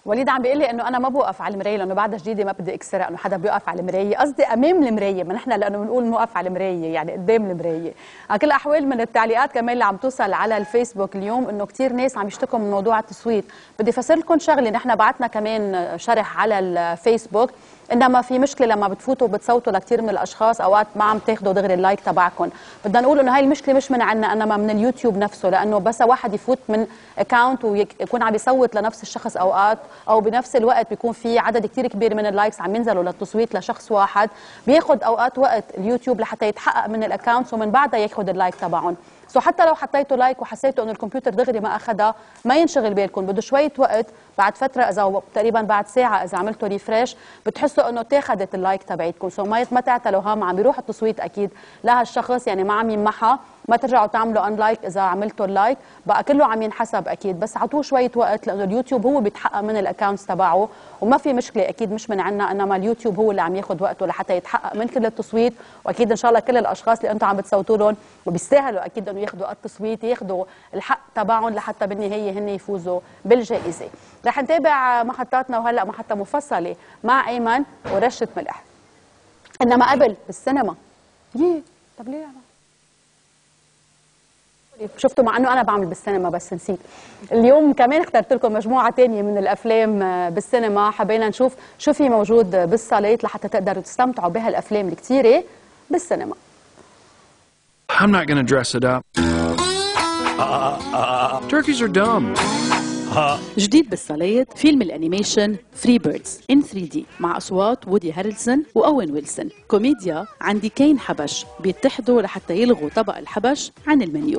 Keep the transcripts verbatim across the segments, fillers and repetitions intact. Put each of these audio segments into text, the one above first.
وليد عم بيقول لي انه انا ما بوقف على المرايه لانه بعدها جديده ما بدي اكسرها انه حدا بيوقف على المرايه، قصدي امام المرايه، ما نحن لانه بنقول نوقف على المرايه يعني قدام المرايه. على كل الاحوال من التعليقات كمان اللي عم توصل على الفيسبوك اليوم انه كثير ناس عم يشتكوا من موضوع التصويت. بدي افسر لكم شغله، نحن بعتنا كمان شرح على الفيسبوك انما في مشكله لما بتفوتوا وبتصوتوا لكثير من الاشخاص اوقات ما عم تاخذوا دغري اللايك تبعكم. بدنا نقول انه هاي المشكله مش من عنا انما من اليوتيوب نفسه، لانه بس واحد يفوت من اكاونت ويكون عم يصوت لنفس الشخص اوقات او بنفس الوقت بيكون في عدد كثير كبير من اللايكس عم ينزلوا للتصويت لشخص واحد، بياخذ اوقات وقت اليوتيوب لحتى يتحقق من الاكاونتس ومن بعدها ياخذ اللايك تبعهم. سو حتى لو حطيتوا لايك وحسيتوا انه الكمبيوتر دغري ما اخذها، ما ينشغل بالكم، بده شويه وقت، بعد فتره اذا تقريبا بعد ساعه اذا عملتوا ريفريش بتحسوا انه اتاخذت اللايك تبعيتكم. سو ما ما تعتلوا هم، عم بيروح التصويت اكيد لهالشخص، يعني ما عم ينمحى، ما ترجعوا تعملوا ان لايك اذا عملتوا اللايك، بقى كله عم ينحسب اكيد، بس اعطوه شويه وقت لانه اليوتيوب هو بيتحقق من الاكونتس تبعه وما في مشكله، اكيد مش من عنا، انما اليوتيوب هو اللي عم ياخذ وقته لحتى يتحقق من كل التصويت. واكيد ان شاء الله كل الاشخاص اللي انتم عم بتصوتوا لهم وبيستاهلوا اكيد انه ياخذوا التصويت، ياخذوا الحق تبعهم لحتى بالنهايه هن يفوزوا بالجائزه. رح نتابع محطاتنا وهلا محطه مفصله مع ايمن ورشه ملح. انما قبل بالسينما يي طب ليه أنا؟ شفتوا مع انه انا بعمل بالسينما بس نسيت. اليوم كمان اخترت لكم مجموعه ثانيه من الافلام بالسينما، حبينا نشوف شو في موجود بالصالات لحتى تقدروا تستمتعوا بهالافلام الكثيره بالسينما. I'm not gonna dress it up. Turkeys are dumb. جديد بالصالات فيلم الانيميشن فري بيردز ان ثري دي مع اصوات وودي هارلسون واوين ويلسون. كوميديا عندي كين حبش بيتحدوا لحتى يلغوا طبق الحبش عن المنيو.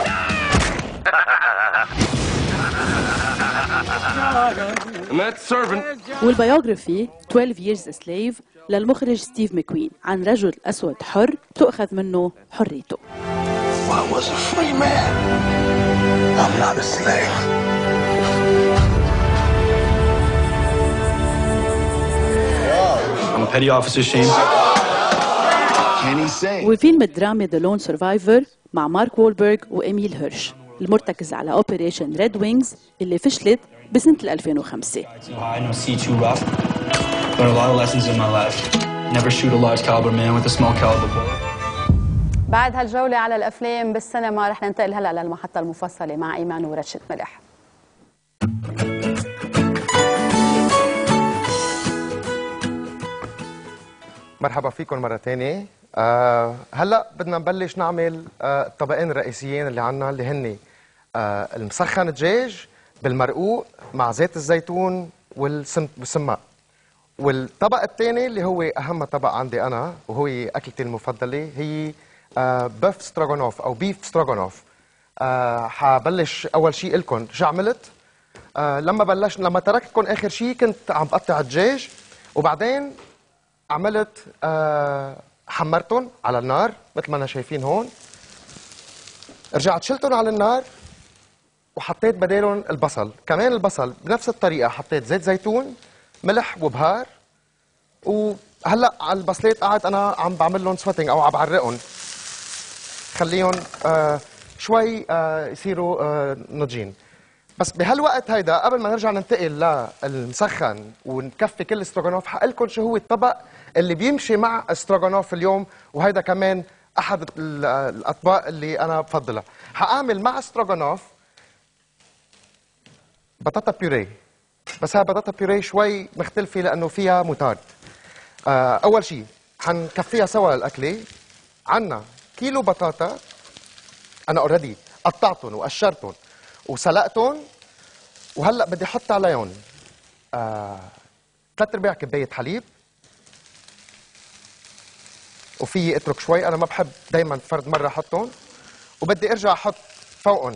والبيوغرافي اثناشر years a slave للمخرج ستيف ماكوين عن رجل اسود حر تؤخذ منه حريته. I was a free man. I'm not a slave. I'm a petty officer, Shane. Can he sing? وفيلم الدرامي ذا لون سرفايفر مع مارك وولبرغ وإيميل هيرش المرتكز على اوبريشن ريد وينجز اللي فشلت بسنة ألفين وخمسة. بعد هالجولة على الأفلام بالسينما رح ننتقل هلا للمحطة المفصلة مع إيمان ورشة ملح. مرحبا فيكم مرة ثانية. آه هلا بدنا نبلش نعمل آه الطبقين الرئيسيين اللي عنا اللي هن آه المسخن الدجاج بالمرقوق مع زيت الزيتون والسماق. والطبق الثاني اللي هو أهم طبق عندي أنا وهو أكلتي المفضلة هي آه بيف ستروغانوف أو بيف ستروغانوف. آه حبلش أول شيء لكم شو عملت. آه لما بلشت لما تركتكم آخر شيء كنت عم بقطع الدجاج وبعدين عملت آه حمرتهم على النار مثل ما انا شايفين هون. رجعت شلتهم على النار وحطيت بدالهم البصل، كمان البصل بنفس الطريقه حطيت زيت زيتون ملح وبهار. وهلا على البصلات قاعد انا عم بعمل لهم سويتنج او عم بعرقهم خليهم آه شوي آه يصيروا آه نضجين. بس بهالوقت هيدا قبل ما نرجع ننتقل للمسخن ونكفي كل استروغانوف حقول لكم شو هو الطبق اللي بيمشي مع استروغانوف اليوم، وهيدا كمان احد الاطباق اللي انا بفضلها. حاعمل مع استروغانوف بطاطا بيوري، بس هاي بطاطا بيوري شوي مختلفه لانه فيها موتارد. آه اول شيء حنكفيها سوا الاكله. عنا كيلو بطاطا انا اوريدي قطعتهم وقشرتهم وسلقتهم، وهلا بدي احط عليهم آه ثلاث ارباع كبايه حليب، وفي اترك شوي، انا ما بحب دائما فرد مره احطهم، وبدي ارجع احط فوقهم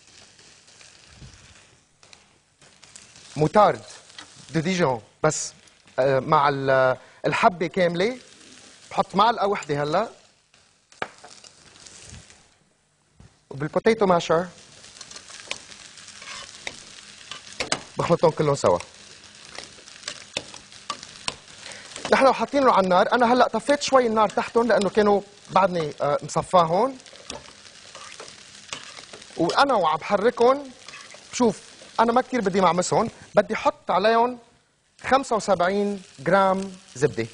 موتارد دو ديجون بس آه مع الحبه كامله. بحط معلقه وحده هلا، وبالبوتيتو ماشر بخلطهم كلهم سوا. نحن حاطينهم على النار، انا هلا طفيت شوي النار تحتهم لانه كانوا بعدني مصفاهم، وانا وعم بحركهم شوف انا ما كثير بدي معمسهم، بدي احط عليهم خمسة وسبعين جرام زبده.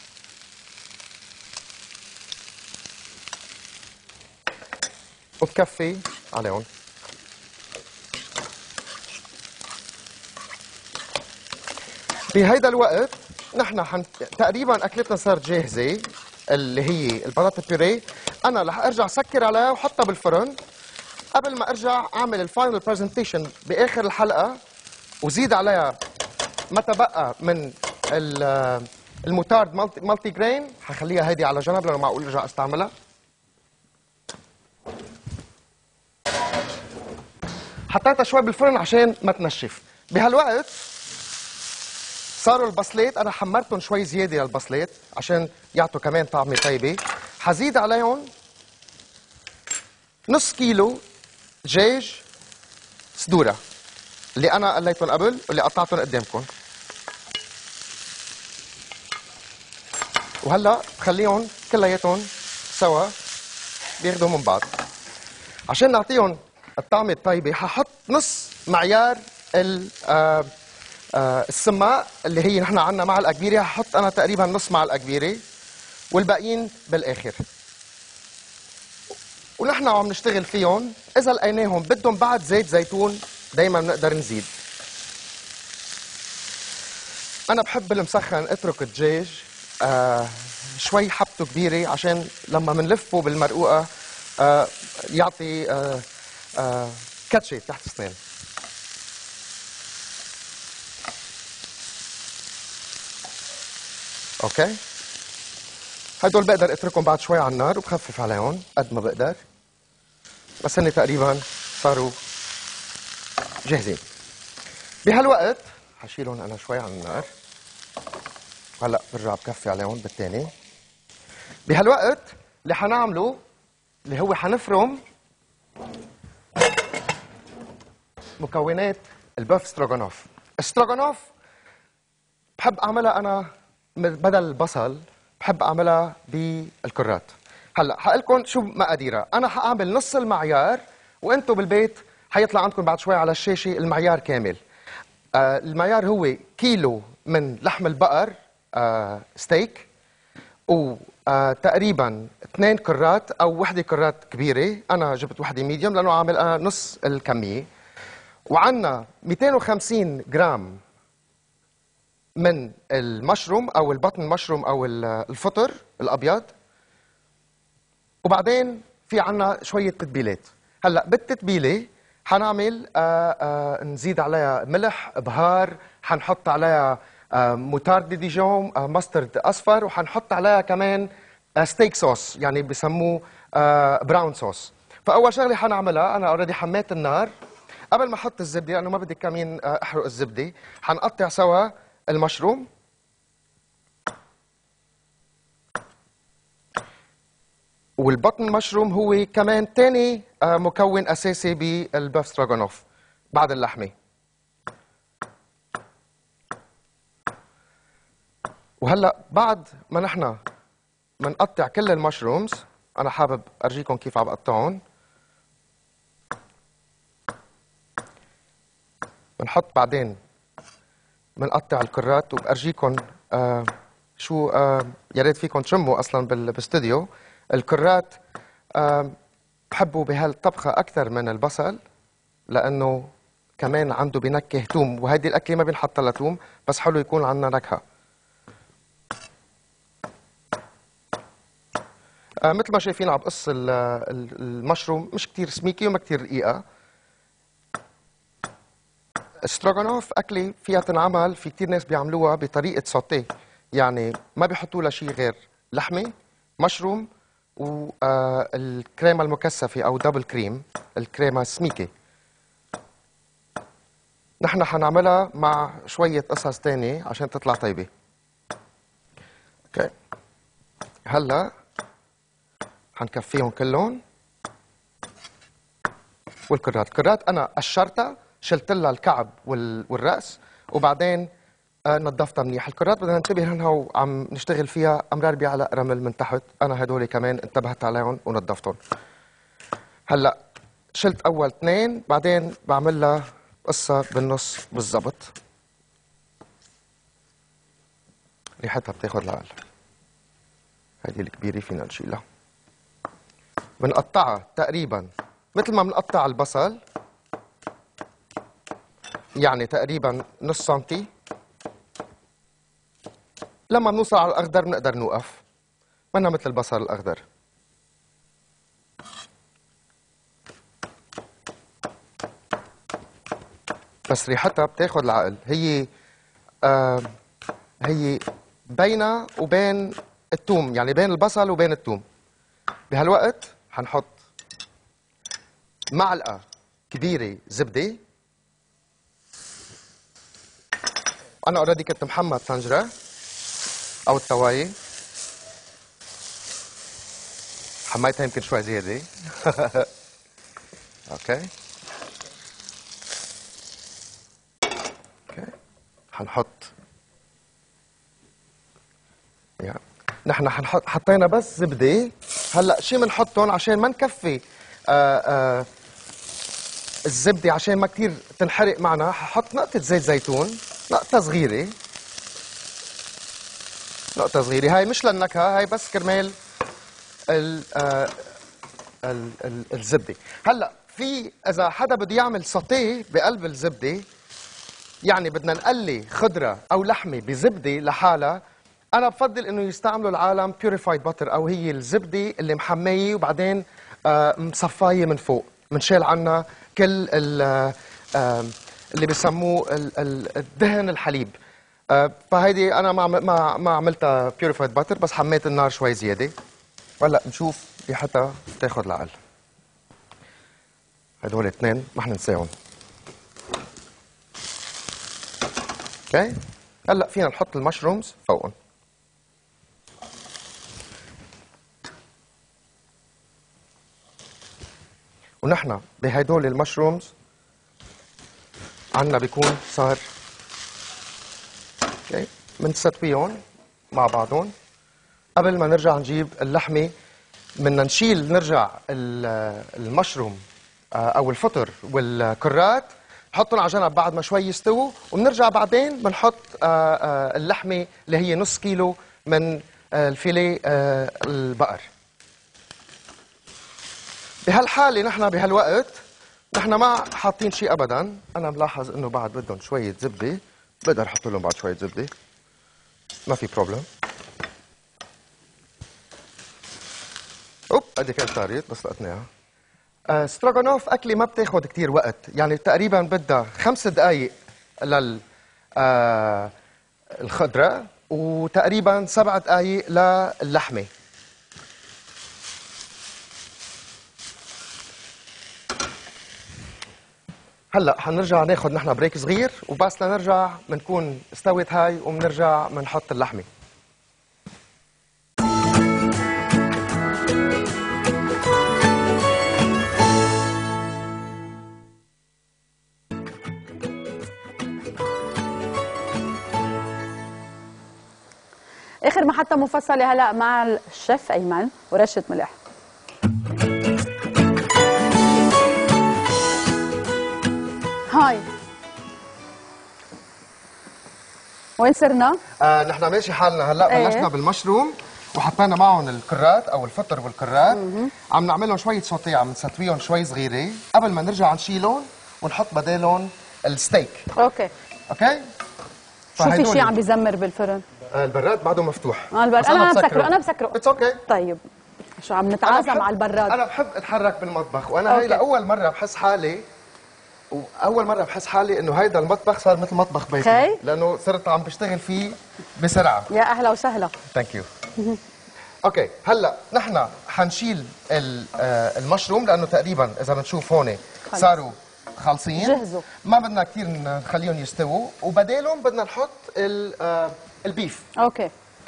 وبكفي عليهم. بهيدا الوقت نحن حن... تقريبا اكلتنا صارت جاهزه، اللي هي البطاطا بيوري. انا رح ارجع سكر عليها وحطها بالفرن قبل ما ارجع اعمل الفاينل برزنتيشن باخر الحلقه، وزيد عليها ما تبقى من الموتارد مالتي, مالتي جرين. حخليها هيدي على جنب لانه معقول ارجع استعملها. حطيتها شوي بالفرن عشان ما تنشف. بهالوقت صاروا البصلات، انا حمرتهم شوي زياده للبصلات عشان يعطوا كمان طعمه طيبه. حزيد عليهم نص كيلو دجاج صدوره اللي انا قليتهم قبل واللي قطعتهم قدامكم. وهلا بخليهم كلياتهم سوا بياخذوا من بعض. عشان نعطيهم الطعمه الطيبه ححط نص معيار ال آه السماق اللي هي نحن عنا معلقه كبيره. ححط انا تقريبا نص معلقه كبيره والباقيين بالاخر. ونحن عم نشتغل فيهم، اذا لقيناهم بدهم بعد زيت زيتون دائما بنقدر نزيد. انا بحب المسخن اترك الدجاج آه شوي حبته كبيره عشان لما بنلفه بالمرقوقه آه يعطي آه آه كاتشي تحت السنان. اوكي، هدول بقدر اتركهم بعد شوي على النار وبخفف عليهم قد ما بقدر، بس هن تقريبا صاروا جاهزين. بهالوقت حشيلهم انا شوي على النار، هلا برجع بكفي عليهم بالتاني. بهالوقت اللي حنعمله اللي هو حنفرم مكونات البوف ستروغانوف. الستروغانوف بحب اعملها انا بدل البصل، بحب اعملها بالكرات. هلا حقلكم شو مقاديرها. انا حاعمل نص المعيار وانتم بالبيت حيطلع عندكم بعد شوي على الشاشه المعيار كامل. آه المعيار هو كيلو من لحم البقر آه ستيك، وتقريبا اثنين كرات او وحده كرات كبيره. انا جبت وحده ميديوم لانه عامل انا نص الكميه. وعندنا مئتين وخمسين جرام من المشروم او البطن مشروم او الفطر الابيض. وبعدين في عنا شويه تتبيلات. هلا بالتتبيله حنعمل آآ آآ نزيد عليها ملح، بهار، حنحط عليها موتارد ديجون، ماسترد اصفر، وحنحط عليها كمان ستيك صوص يعني بسموه براون صوص. فاول شغله حنعملها، انا اوريدي حميت النار قبل ما احط الزبده لانه ما بدي كمان احرق الزبده. حنقطع سوا المشروم والبطن مشروم، هو كمان ثاني مكون اساسي بالبوف ستروغانوف بعد اللحمه. وهلا بعد ما نحن بنقطع كل المشرومز، انا حابب ارجيكم كيف عم بقطعهم. بنحط بعدين بنقطع الكرات وبأرجيكم آه شو آه يا ريت فيكم تشموا اصلا بالاستوديو. الكرات آه بحبوا بهالطبخه اكثر من البصل لانه كمان عنده بنكه توم، وهيدي الاكله ما بينحط لها توم بس حلو يكون عندنا نكهه. آه مثل ما شايفين عم بقص المشروم مش كثير سميكي وما كثير رقيقه. الستروغانوف أكلة فيها تنعمل، في كتير ناس بيعملوها بطريقة سوتيه، يعني ما بيحطوا لها شيء غير لحمة، مشروم، والكريمة المكثفة أو دبل كريم، الكريمة السميكة. نحن حنعملها مع شوية قصص تانية عشان تطلع طيبة. اوكي. هلا حنكفيهم كلهم. والكرات، الكرات أنا قشرتها، شلت لها الكعب والراس وبعدين نظفتها منيح. الكرات بدنا ننتبه لها وعم نشتغل فيها امرار بيعلق رمل من تحت، انا هدول كمان انتبهت عليهم ونظفتهم. هلا شلت اول اثنين، بعدين بعمل لها قصة بالنص بالضبط. ريحتها بتاخد العقل. هيدي الكبيرة فينا نشيلها. بنقطعها تقريبا مثل ما بنقطع البصل، يعني تقريبا نص سنتي. لما بنوصل على الأخضر بنقدر نوقف، منا مثل البصل الأخضر. بس ريحتها بتاخد العقل. هي آه هي بينها وبين الثوم، يعني بين البصل وبين الثوم. بهالوقت حنحط معلقة كبيرة زبدة. أنا اوريدي كنت محمى الطنجرة أو الطواية، حميتها يمكن شوي زيادة. أوكي أوكي حنحط يعني نحن حنحط حطينا بس زبدة. هلا شي بنحطهم عشان ما نكفي آآ آآ الزبدة عشان ما كتير تنحرق معنا. ححط نقطة زيت زيتون، نقطة صغيرة، نقطة صغيرة. هاي مش للنكهة، هاي بس كرمال ال ال ال الزبدة. هلا في إذا حدا بده يعمل سوتيه بقلب الزبدة، يعني بدنا نقلي خضرة أو لحمة بزبدة لحالها، أنا بفضل إنه يستعملوا العالم بيوريفايد باتر، أو هي الزبدة اللي محمية وبعدين آه مصفاية من فوق، منشال عنها كل آه اللي بيسموه الدهن الحليب. آه فهيدي أنا ما ما ما عملتها بيوريفايد باتر، بس حميت النار شوي زيادة. وهلا نشوف ريحتها بتاخد العقل. هدول اثنين ما حننساهم. اوكي هلا فينا نحط المشرومز فوقهم. ونحن بهدول المشرومز عنا بيكون صار اوكي بنستويهم مع بعضهم. قبل ما نرجع نجيب اللحمه بدنا نشيل نرجع المشروم او الفطر والكرات نحطهم على جنب بعد ما شوي يستووا، وبنرجع بعدين بنحط اللحمه اللي هي نص كيلو من الفيليه البقر. بهالحاله نحن بهالوقت نحن ما حاطين شيء ابدا. انا ملاحظ انه بعد بدهم شويه زبده، بقدر احط لهم بعد شويه زبده، ما في بروبلم. اوب ادي كانت طارت بس لقطناها. آه ستروغانوف اكله ما بتاخذ كثير وقت، يعني تقريبا بدها خمس دقائق لل آه الخضره وتقريبا سبع دقائق للحمه. هلا حنرجع ناخذ نحن بريك صغير، وبس لنرجع بنكون استوت هاي وبنرجع بنحط اللحمه. اخر محطه مفصله هلا مع الشيف ايمن ورشه ملح. هاي وين صرنا؟ آه نحن ماشي حالنا هلا. ايه؟ بلشنا بالمشروم وحطينا معهم الكرات او الفطر والكرات. عم نعملهم شويه سوتيه، عم نسويهم شوي صغيره قبل ما نرجع نشيلهم ونحط بدالهم الستيك. اوكي اوكي شو في شيء عم بيزمر بالفرن؟ آه البراد بعده مفتوح. اه البراد انا بسكره انا بسكره اتس اوكي. طيب شو عم نتعازم على البراد. انا بحب اتحرك بالمطبخ، وانا هي لاول مره بحس حالي واول مره بحس حالي انه هيدا المطبخ صار مثل مطبخ بيتي. okay. لانه صرت عم بشتغل فيه بسرعه. يا اهلا وسهلا. ثانك يو. اوكي هلا نحن حنشيل المشروم لانه تقريبا اذا بنشوف هون صاروا خالصين، جهزوا، ما بدنا كثير نخليهم يستووا، وبدالهم بدنا نحط البيف. اوكي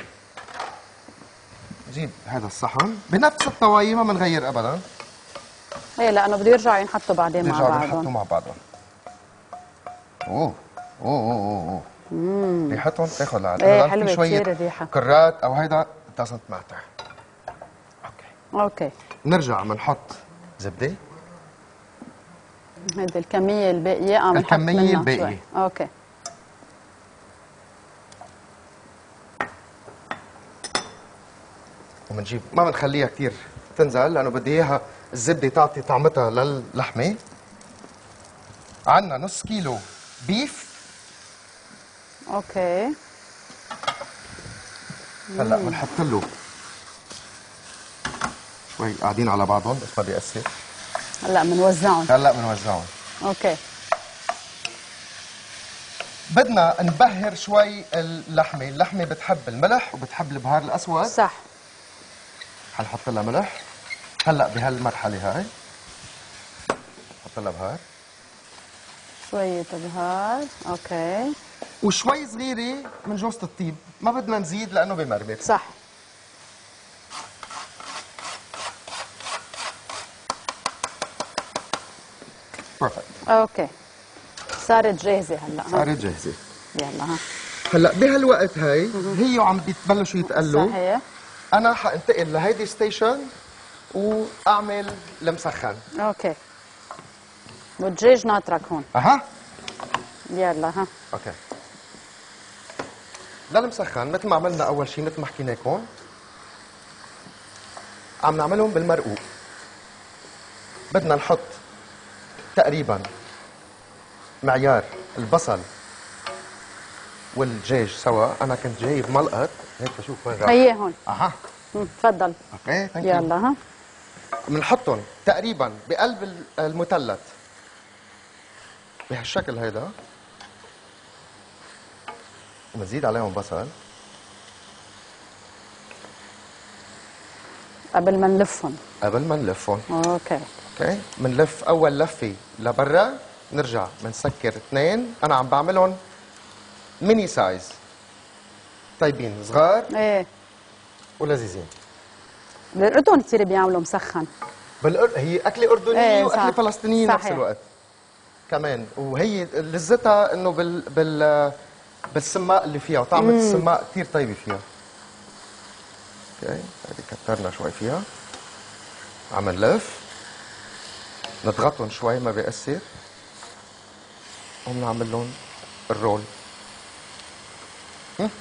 نجيب هذا الصحن بنفس الطوايه ما بنغير ابدا. ايه لانه بده يرجعوا ينحطوا بعدين مع بعضهم. ينحطوا مع بعضهم. اوه اوه اوه اوه ريحتهم بتاخذ العقل. ايه حلوه كثير الريحه. كرات او هيدا doesn't matter. اوكي اوكي نرجع بنحط زبده. هيدي الكميه الباقيه عم نحط الكمية منها الباقية. شوي. اوكي. وبنجيب ما بنخليها كثير تنزل لانه بدي اياها الزبده تعطي طعمتها للحمه. عندنا نص كيلو بيف. اوكي. هلا بنحط له شوي قاعدين على بعضهم بس ما بيأثر. هلا بنوزعهم. هلا بنوزعهم. اوكي. بدنا نبهر شوي اللحمه، اللحمه بتحب الملح وبتحب البهار الاسود. صح. حنحط لها ملح هلا بهالمرحله هاي. نحط لها بهار شويه بهار. اوكي. وشوي صغيره من جوزة الطيب، ما بدنا نزيد لانه بمرمر. صح. بيرفكت. اوكي. صارت جاهزه هلا. صارت جاهزه. يلا ها. هلا بهالوقت هاي هي وعم بيتبلشوا يتقلوا. صحيح. انا حانتقل لهيدي ستيشن واعمل المسخن. اوكي. والدجاج ناطرك هون. اها. يلا ها. اوكي. للمسخن مثل ما عملنا اول شيء مثل ما حكينا لكم عم نعملهم بالمرقوق. بدنا نحط تقريبا معيار البصل والدجاج سوا. انا كنت جايب ملقط هيك بشوف وين راح. هي هون. اها. مم، تفضل. اوكي ثانك يلا ها. بنحطهم تقريبا بقلب المثلث بهالشكل هيدا. وبنزيد عليهم بصل قبل ما نلفهم. قبل ما نلفهم. اوكي. اوكي بنلف اول لفه لبرا، نرجع بنسكر اثنين. انا عم بعملهم ميني سايز طيبين صغار ايه. ولذيذين. بالاردن كثير بيعملوا مسخن. بالأر... هي اكله اردنيه ايه واكله صح. فلسطينيه صحيح. نفس الوقت كمان. وهي لذتها انه بال بال بالسماق اللي فيها وطعمه السماق كثير طيبه فيها. اوكي هذه كترنا شوي فيها. عم نلف نضغطهم شوي ما بيأثر وبنعمل لهم الرول. هم؟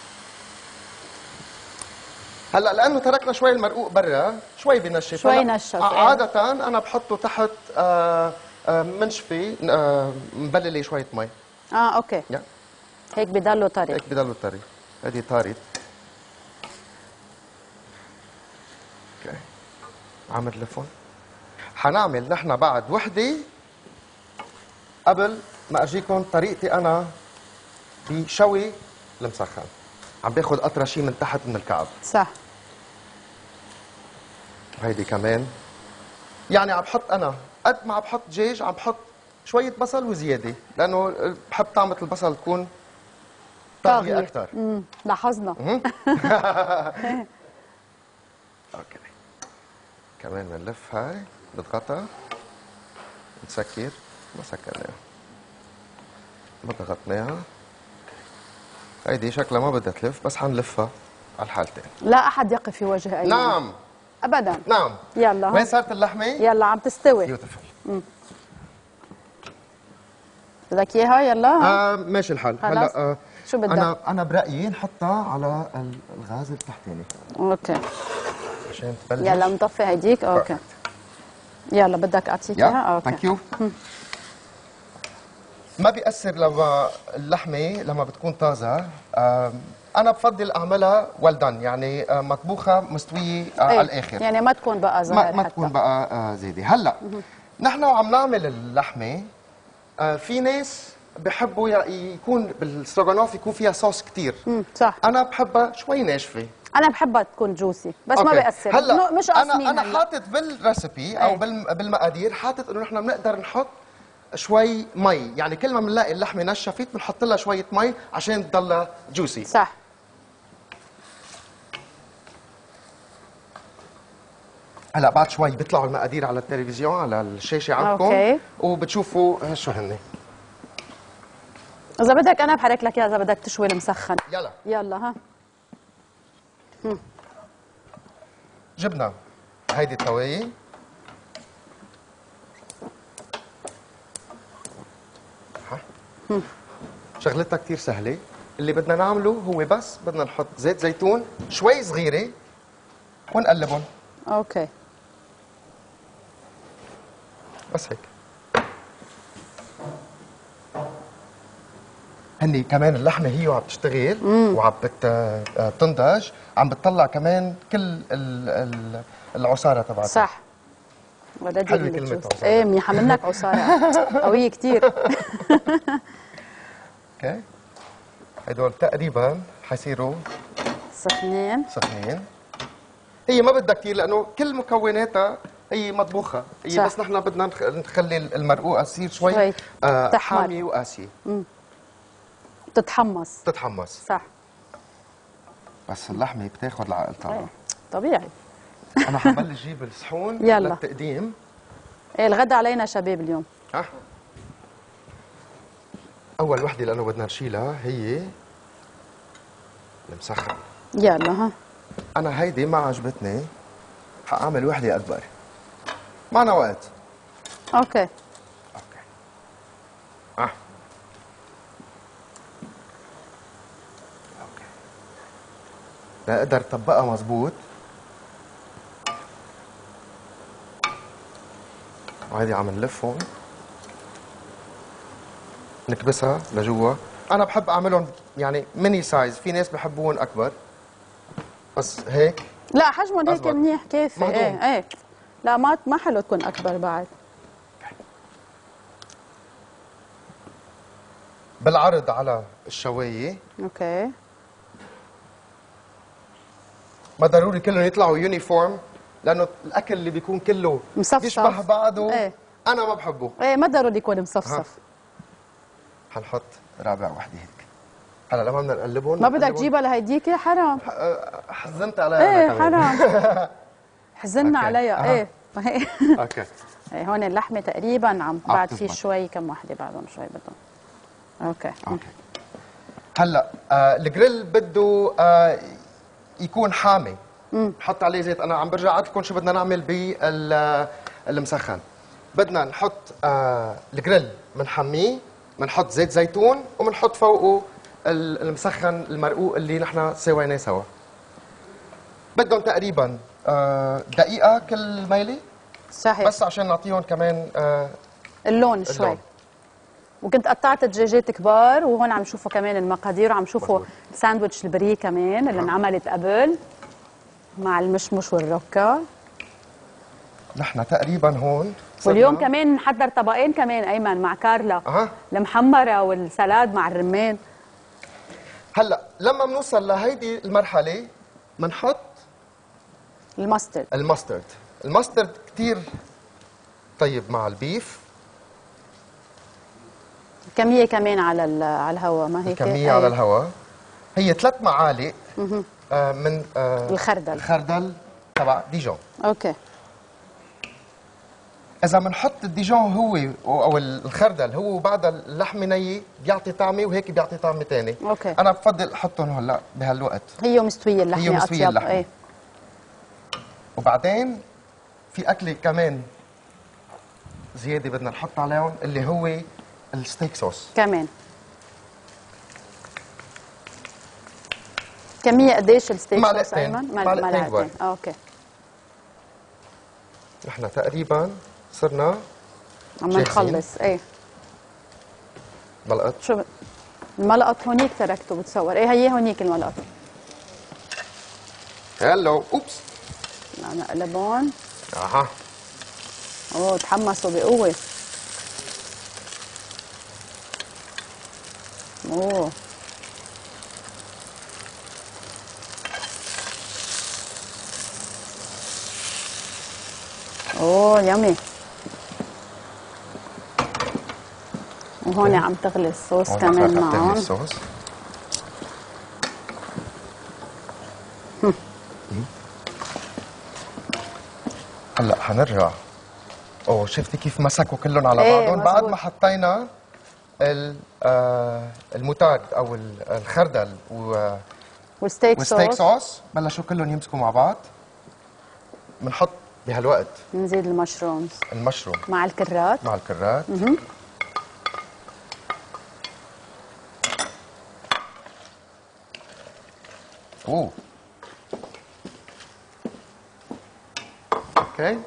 هلا لانه تركنا شوي المرقوق برا شوي بنشف. شوي هلأ نشف، ع- إيه. عادة انا بحطه تحت آه آه منشفه آه مبلله شوية مي. اه اوكي. يا هيك بضلوا طري. هيك بضلوا طري. هذه طارت. اوكي عم نلفهم. حنعمل نحن بعد وحده قبل ما اجيكم طريقتي انا بشوي المسخن. عم باخذ قطره شي من تحت من الكعب. صح. هيدي كمان يعني عم بحط انا قد ما عم بحط دجاج عم بحط شويه بصل وزياده لانه بحب طعمه البصل تكون طاغيه اكثر. امم لاحظنا. اوكي كمان بنلف هاي بنضغطها نسكر. ما سكرناها ما ضغطناها. هيدي شكلها ما بدها تلف بس حنلفها على الحالتين. لا احد يقف في وجه اي. نعم ابدا. نعم. يلا وين صارت اللحمه؟ يلا عم تستوي. بيوتيفول. بدك اياها يلا. آه ماشي الحال. خلاص. هلا آه شو بدك؟ انا انا برايي نحطها على ال- الغاز التحتاني اوكي. عشان تبلش. يلا مطفي هيديك. اوكي. يلا بدك اعطيك اياها. يا اوكي. ثانك يو. ما بيأثر لما اللحمه لما بتكون طازه. آه انا بفضل اعملها ويل دان يعني آه مطبوخه مستويه آه إيه، على الاخر. يعني ما تكون بقى ما, زهر ما حتى. تكون بقى آه زياده. هلا نحن وعم نعمل اللحمه آه في ناس بحبوا ي- يكون بالستروغانوف يكون فيها صوص كتير. امم صح. انا بحبها شوي ناشفه. انا بحبها تكون جوسي بس ما أوكي. بيأثر. هلا نو- مش قاسمين. انا انا هلا. حاطط بالريسبي او إيه. بالم- بالمقادير حاطط انه نحن بنقدر نحط شوي مي. يعني كل ما بنلاقي اللحمه نشفت بنحط لها شويه مي عشان تضلها جوسي. صح. هلا بعد شوي بيطلعوا المقادير على التلفزيون على الشاشه عندكم. أوكي. وبتشوفوا شو هن. اذا بدك انا بحرك لك اياها اذا بدك تشوي المسخن. يلا يلا ها. جبنا هيدي الطوايه شغلتها كتير سهله. اللي بدنا نعمله هو بس بدنا نحط زيت زيتون شوي صغيره ونقلبهم اوكي. بس هيك. هني كمان اللحمه هي وعم تشتغل وعم بت- آه، بتنضج، عم بتطلع كمان كل ال- ال- العصاره تبعتها. صح. ولا حلوة كلمة عصارة. ايه منيحه منك عصاره قويه كثير. اوكي. هدول تقريبا حيصيروا سخنين. سخنين. هي ما بدها كثير لانه كل مكوناتها هي مطبوخه، هي صح. بس نحن بدنا نخ- نخلي المرقوقه تصير شوي شوي آه تحمر. حاميه وقاسيه تتحمص. تتحمص. صح. بس اللحمه بتاخذ العقل طبعا. ايه طبيعي. انا حبلش جيب الصحون يلا. للتقديم. ايه الغدا علينا شباب اليوم. ها اول وحده لانه بدنا نشيلها هي المسخن. يلا ها. انا هيدي ما عجبتني، حاعمل وحده اكبر. معنا وقت. اوكي. اوكي. اه اوكي. لا اقدر طبقها مزبوط. وهيدي عم نلفهم نكبسها لجوا. انا بحب اعملهم يعني ميني سايز، في ناس بحبوهم اكبر بس هيك لا حجمهم هيك أزبط. منيح كافي. مهضوم. ايه ايه. لا ما ما حلو تكون اكبر بعد. بالعرض على الشوايه. اوكي. ما ضروري كلهم يطلعوا يونيفورم لانه الاكل اللي بيكون كله مصفصف. يشبه بعضه ايه. انا ما بحبه. ايه ما ضروري يكون مصفصف. حنحط رابع وحده هيك. هلا لما بدنا نقلبهم ما بدك نقلبهم. تجيبها لهيديك يا حرام. أه، حزنت عليها ايه أنا كمان. حرام. حزننا أوكي. عليها. أها. ايه. اوكي. ايه هون اللحمه تقريبا عم بعد في تزبط. شوي كم وحده بعدهم شوي بدهم. اوكي. اوكي. هلا آه الجريل بده آه يكون حامي. نحط عليه زيت. انا عم برجع اعد لكم شو بدنا نعمل بالمسخن. بدنا نحط آه الجريل بنحميه، بنحط زيت زيتون وبنحط فوقه ال- المسخن المرقوق اللي نحن سويناه سوا. بدهم تقريبا آه دقيقة كل ميلة صحيح. بس عشان نعطيهم كمان آه اللون شوي. اللون. وكنت قطعت دجاجات كبار وهون عم شوفوا كمان المقادير وعم شوفوا مزبوط. ساندويتش البري كمان اللي انعملت قبل مع المشمش والركة. نحن تقريبا هون واليوم صرنا- كمان نحضر طبقين كمان ايمن مع كارلا. أها. المحمرة والسلاد مع الرمان. هلا لما بنوصل لهيدي المرحله بنحط الماسترد. الماسترد. الماسترد كثير طيب مع البيف. كمية كمان على ال- على الهواء ما هيك؟ الكميه على أي. الهواء هي ثلاث معالق آه من آه الخردل. الخردل تبع ديجون. اوكي. اذا بنحط الديجون هو او الخردل هو وبعدها اللحمه نيه بيعطي طعمه وهيك بيعطي طعمه ثاني. أوكي. انا بفضل احطهم هلا بهالوقت. هي مستوية اللحمة هي مستوية أطيب. اللحمة. ايه. وبعدين في اكله كمان زياده بدنا نحط عليهم اللي هو الستيك صوص. كمان. كمية قديش الستيك صوص معلقتين. ايمن؟ معلقتين كبار. آه، اوكي. نحن تقريبا صرنا عم جاهزين. نخلص. ايه. ملقط. شو ب... الملقط هونيك تركته بتصور. ايه هي هونيك الملقط. هلو اوبس. نقلبون. اها. اوه تحمسوا بقوة. اوه. اوه يمي. وهون عم تغلي الصوص هون كمان أخذت معهم. الصوص. هلا حنرجع. اوه شفتي كيف مسكوا كلهم على إيه، بعضهم بعد مزبوط. ما حطينا ال- آه، الموتارد او ال- الخردل و- والستيك والستيك صوص. صوص بلشوا كلهم يمسكوا مع بعض. بنحط بهالوقت نزيد المشرومز المشروم مع الكرات. مع الكرات. اوه اوكي.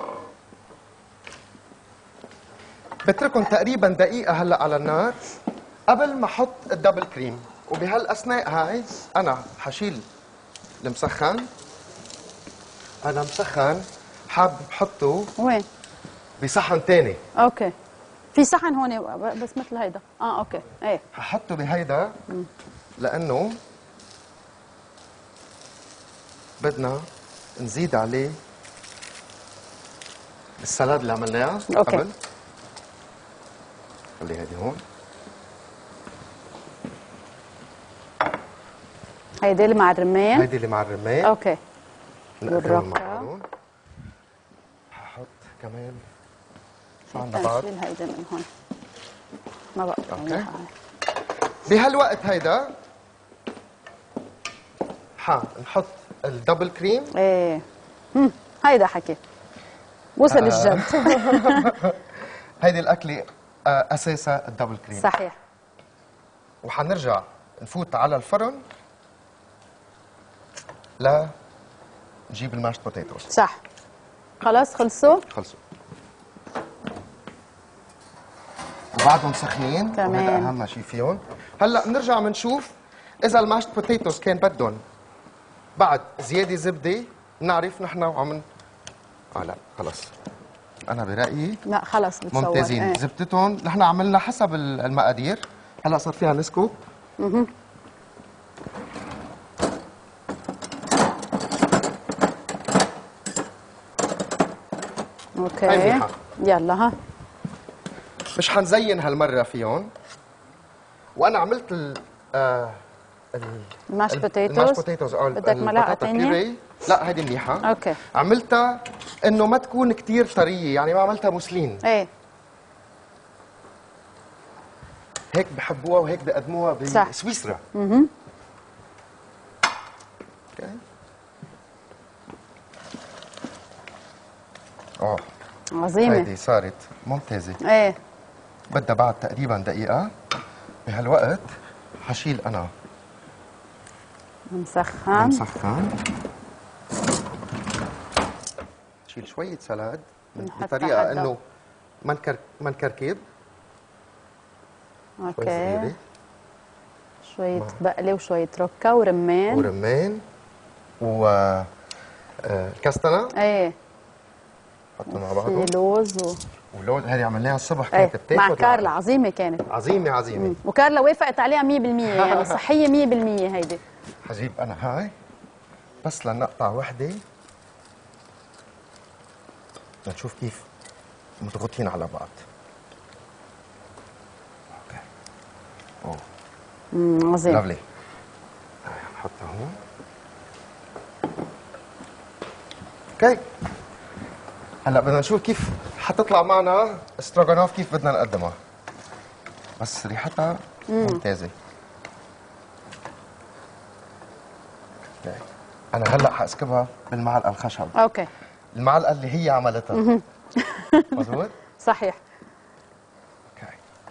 بتركهم تقريبا دقيقة هلا على النار قبل ما احط الدبل كريم، وبهالاثناء هاي انا حشيل المسخن. انا مسخن حاب بحطه وين؟ بصحن ثاني. اوكي. في صحن هون بس مثل هيدا. اه اوكي. ايه ححطه بهيدا لانه بدنا نزيد عليه السلاد اللي عملناها أوكي. قبل. خلي هيدي هون. هيدي اللي مع الرمان. هيدي اللي مع الرمان. اوكي. نقلبهم مع والرقة. بعضهم. ححط كمان شو عندنا بعد؟ نشيل هيدا من هون. ما بقى. اوكي. بهالوقت هيدا حنحط الدبل كريم. ايه هم. هيدا حكي وصل آه. الجد. هيدي الاكله آه، اساسها الدبل كريم. صحيح. وحنرجع نفوت على الفرن لا نجيب الماشت بوتيتوز. صح. خلاص خلصوا. خلصوا وبعدهم سخنين. كمان. وهذا اهم شيء فيهم. هلا بنرجع بنشوف اذا الماشت بوتيتوز كان بدهم بعد زياده زبده. بنعرف نحن وعم اه لا خلص انا برايي لا خلص بتصور. ممتازين. ايه. زبدتهم نحن عملنا حسب المقادير. هلا صار فيها نسكب. اها. اوكي. هاي منيحة. يلا ها. مش حنزين هالمره فيهم. وانا عملت ال آه ال- الماش ال- بوتيتوز. الماش بوتيتوز او بدك ملعقة البطاطا تانية؟ بيوري. لا هيدي منيحه. اوكي. عملتها انه ما تكون كتير طريه، يعني ما عملتها موسلين. ايه هيك بحبوها وهيك بقدموها صح. بسويسرا. اها. اوكي. اه عظيمة. هيدي صارت ممتازه. ايه بدها بعد تقريبا دقيقه. بهالوقت حشيل انا مسخن. مسخن. شيل شويه سلاد نحط بطريقه تحت انه ما نكر ما نكركب. شوي اوكي. صغيره شوية بقلة وشوية ركة ورمان. ورمان و آه، كاستنا ايه حطوا مع في بعضهم. لوز و... ولون هذه عملناها الصبح ايه كانت بتاكل. مع كارلا. عظيمة كانت. عظيمه عظيمه. مم. وكارلا وافقت عليها مية بالمية يعني صحية مية بالمية هيدي. حجيب انا هاي بس لنقطع وحده لنشوف كيف مضغوطين على بعض. اوكي. اوه امم عظيم. لافلي. نحطها هون. اوكي. هلا بدنا نشوف كيف حتطلع معنا استروغانوف، كيف بدنا نقدمها. بس ريحتها ممتازه. اوكي. انا هلا حاسكبها بالمعلقه الخشب. اوكي. المعلقه اللي هي عملتها. مزبوط؟ صحيح. اوكي.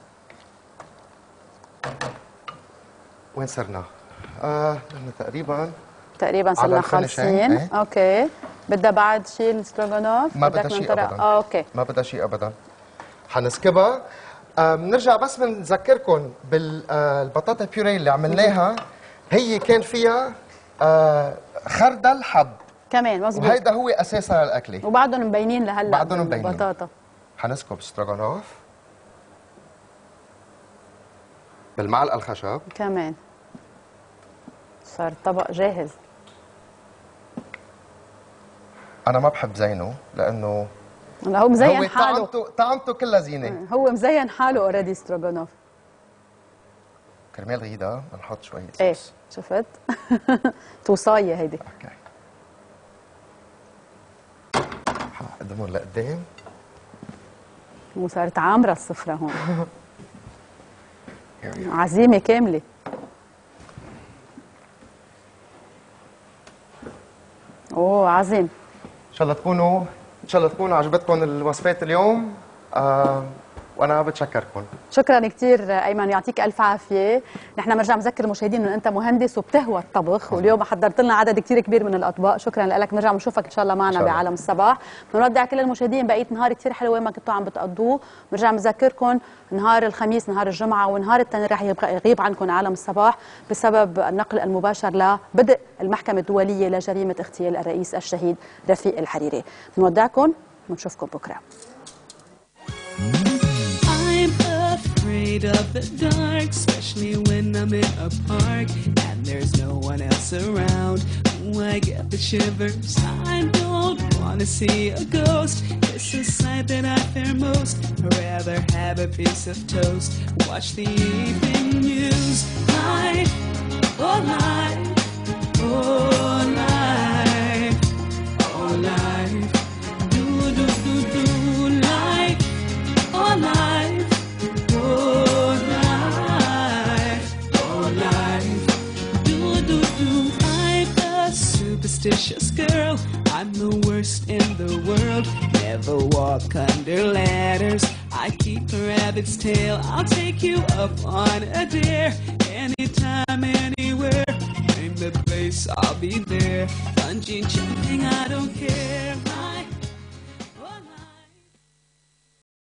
وين صرنا؟ آه نحن تقريبا تقريبا على صرنا الفينيشينج، خالصين. ايه. اوكي. بدها بعد شيء ستروغانوف؟ ما بدك بدها من شيء طرق- ابدا. اه اوكي. ما بدها شيء ابدا. حنسكبها. آه بنرجع بس بنذكركم بالبطاطا بيوري اللي عملناها. هي كان فيها آه خردل حب. كمان مزبوط. وهيدا هو اساسها الاكله. وبعدهم مبينين لهلا. بعدهم مبينين. البطاطا. حنسكب ستروغانوف بالمعلقه الخشب. كمان صار طبق جاهز. انا ما بحب زينه لانه هلا هو مزين هو حاله. طعمته طعمته كلها زينه. هو مزين حاله اوريدي ستروغانوف. كرمال غيدا بنحط شويه صوص. ايه شفت؟ توصايه هيدي. اوكي. حقدمهم لقدام. وصارت عامره السفره هون. عزيمه كامله. اوه عظيم. ان شاء الله تكونوا ان شاء الله تكونوا عجبتكم الوصفات اليوم. آه وانا بتشكركم. شكرا كثير ايمن، يعطيك الف عافيه. نحن بنرجع نذكر المشاهدين انه انت مهندس وبتهوى الطبخ، واليوم حضرت لنا عدد كثير كبير من الاطباق. شكرا لك، بنرجع بنشوفك ان شاء الله معنا بعالم الصباح. بنودع كل المشاهدين بقيه نهار كثير حلو وين ما كنتوا عم بتقضوه. بنرجع بنذكركم نهار الخميس نهار الجمعه ونهار الاثنين رح يغيب عنكم عالم الصباح بسبب النقل المباشر لبدء المحكمه الدوليه لجريمه اغتيال الرئيس الشهيد رفيق الحريري. بنودعكم ونشوفكم بكره. Afraid of the dark, especially when I'm in a park and there's no one else around. Ooh, I get the shivers. I don't wanna see a ghost. It's a sight that I fear most. I'd rather have a piece of toast. Watch the evening news. Life, oh life, oh life, oh life. Do do do do life, oh life. Oh life, oh life, do do do. I'm a superstitious girl. I'm the worst in the world. Never walk under ladders. I keep a rabbit's tail. I'll take you up on a dare. Anytime, anywhere. Name the place, I'll be there. Bungee jumping, I don't care. My